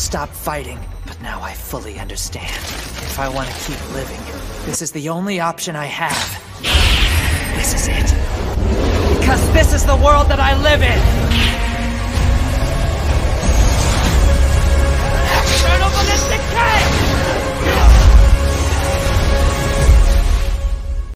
stop fighting, but now I fully understand. If I want to keep living, this is the only option I have. This is it. Because this is the world that I live in! Eternal ballistic tank!